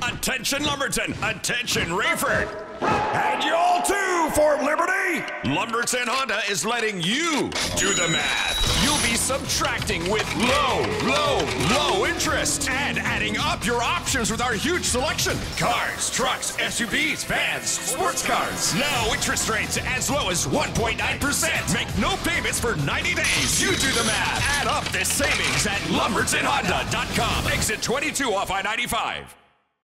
Attention Lumberton, attention Rayford. And y'all too, Fort Liberty. Lumberton Honda is letting you do the math. You'll be subtracting with low interest and adding up your options with our huge selection. Cars, trucks, SUVs, vans, sports cars. Low interest rates as low as 1.9%. Make no payments for 90 days. You do the math. Add up this savings at LumbertonHonda.com. Exit 22 off I-95.